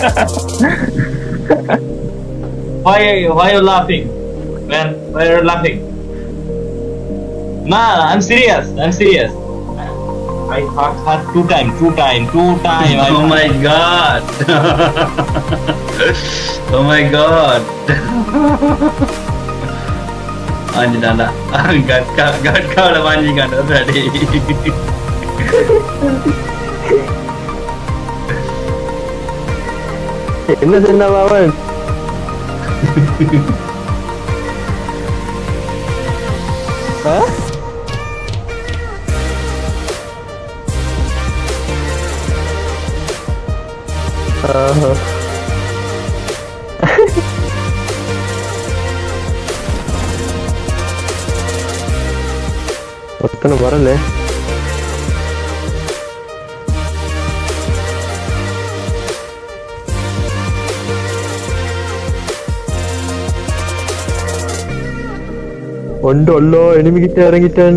Why you laughing? Man, why are you laughing? Nah, I'm serious. I thought her two time. Oh my god. Oh my god. Anjana. God udah mancing kan tadi. என்ன சொன்ன அவன்? ஒருத்தனை வரல. ஒன்று அல்லோ எனிமிகிட்ட இறங்கிட்டேன்.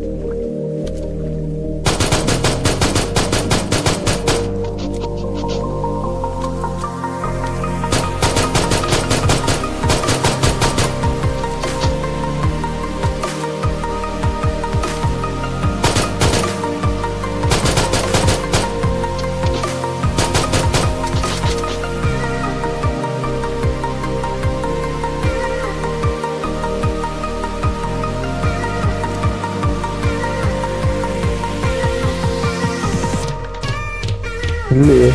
இல்லையே.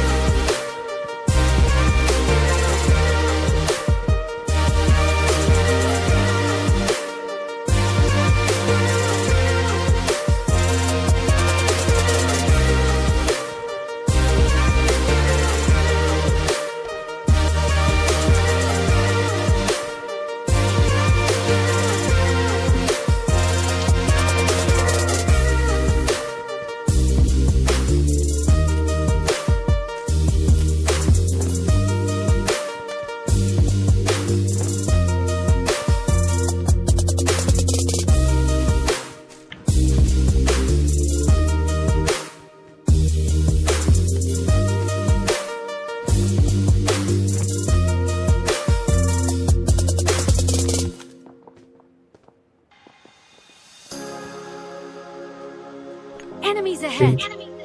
Enemies ahead.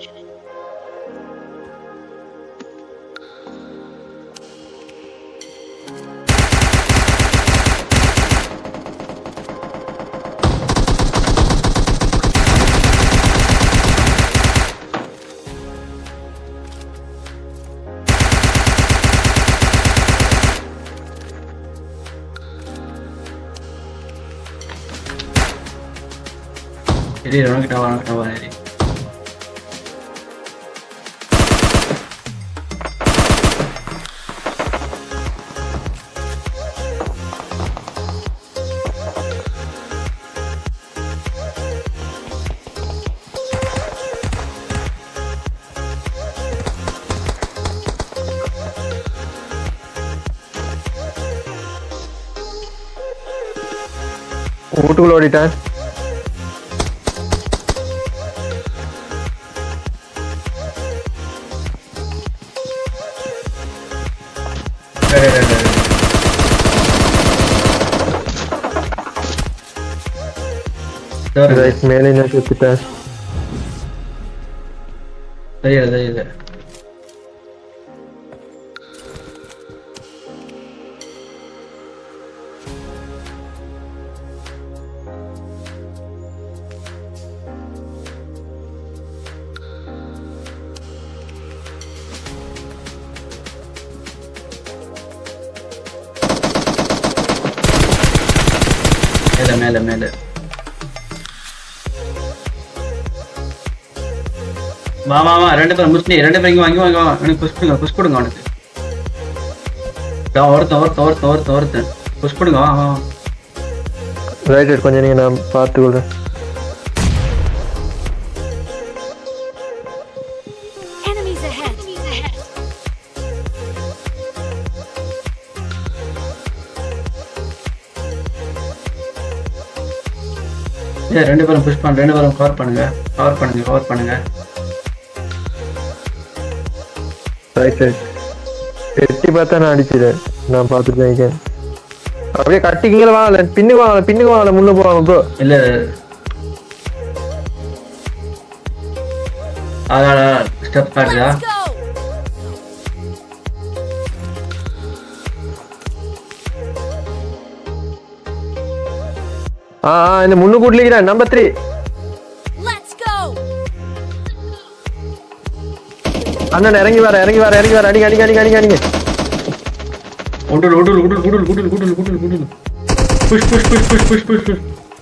Jadi orang ketawa ini. வீட்டுக்குள்ள ஓடிட்டான். Guys, மேலே நான் சுத்திட்டேன். சரி. மேல வா ரெண்டு பேரும் முஸ்லி ரெண்டு பேரும் வாங்கி எனக்கு புஷ் கொடுங்க அவனுக்கு ஒருத்தன் புஷ் கொடுங்க வா ரைட் கொஞ்சம் நீங்க நான் பார்த்துக்கொள்றேன். ரெண்டு பேரும் புஷ் பண்ண ரெண்டு பேரும் கவர் பண்ணுங்க ரைட் எட்டி பார்த்தா நான் அடிச்சிடுறேன். நான் பார்த்துட்டு இருக்கேன். அப்படியே கட்டிக்கிங்கள வாங்கல, பின்னுக்கு வாங்கல, முன்ன போவாங்க ப்ரோ. இல்ல ஸ்டெப் காட்டுதா? இந்த முன்னு கூட்லிக்கிறேன். நம்பர் 3 அண்ணன் இறங்கி வர அடிங்க. குடுல். புஷ்.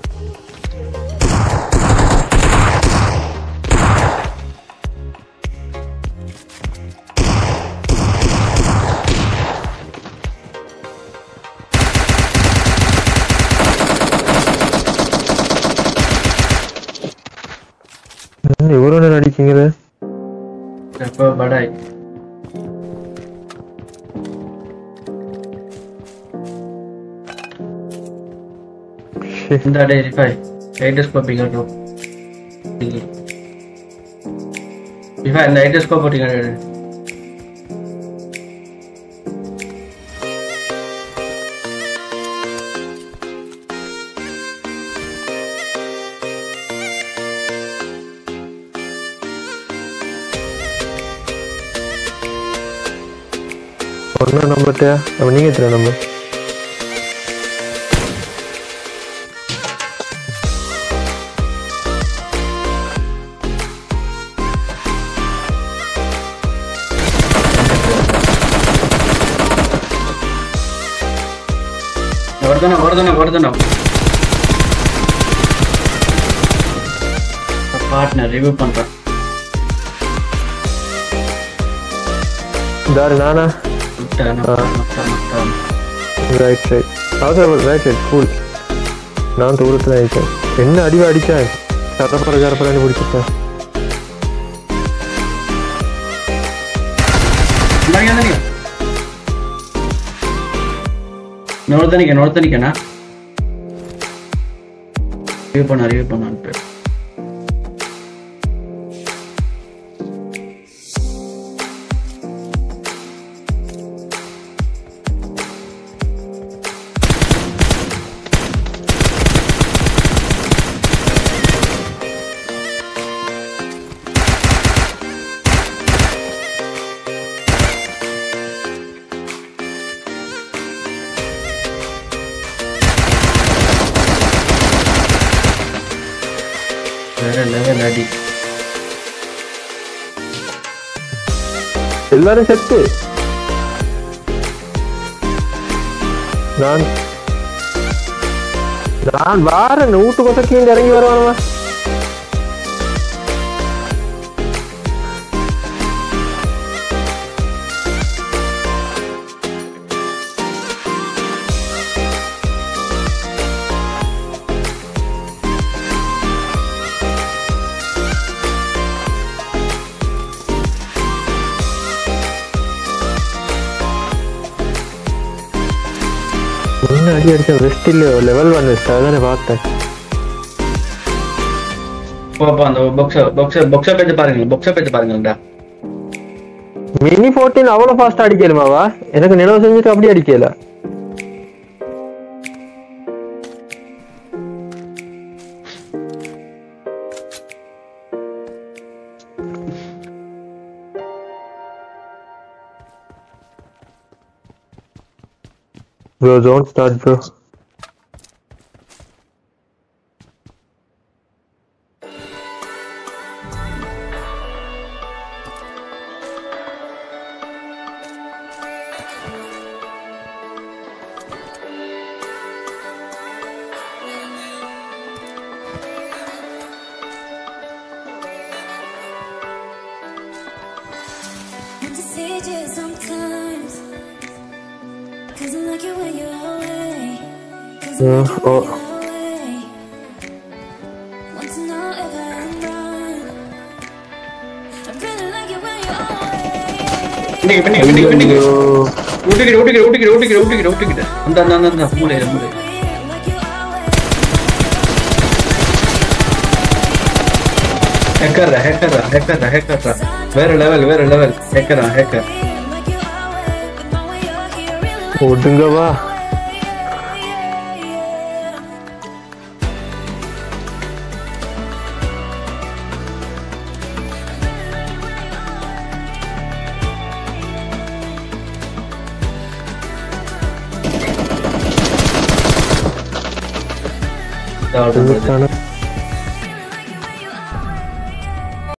எவ்வளோ நேரம் அடிக்கீங்க? எப்போ படாய் இந்த டே ரிஃபை லைட்டஸ்கோப் இங்க ப்ரோ. ரிஃபை லைட்டஸ்கோப் போடுங்க. ஒன்னா நம்பர்ட்டா அப்ப நீங்க எத்தனை நம்பர்? வர்தனா பார்ட்னர் ரிவ்யூ பண்றேன். தாரு நானா ரைட் கூல். நான் தூரத்தில் ஆயிட்டேன். என்ன அடிவா அடிச்சேன், கரப்பரான்னு பிடிச்சிட்டேன். ನೋಡ್ತಾನಿಕನಾ ರಿವ್ಯೂ பண்ணான்ட்டு லெவல் அடி. எல்லாரும் செத்து. நான் வாரேன் வீட்டு கொசக்கி இறங்கி வருவானவா. அடி அடிச்ச வெஸ்ட் இல்ல லெவல் 1 வெஸ்ட் அதானே பார்த்தேன். போப்பா அந்த பாக்ஸ் பேஜ் பாருங்கடா. மினி 14 அவ்வளவு ஃபாஸ்டா அடிக்கலுமாவா? எனக்கு நினைவு செஞ்சுட்டு அப்படி அடிக்கல. Bro, don't start, bro. Hacker வேற லெவல் ஹேக்கர் ஒடுங்கவா ஆர்டர் இதுக்கான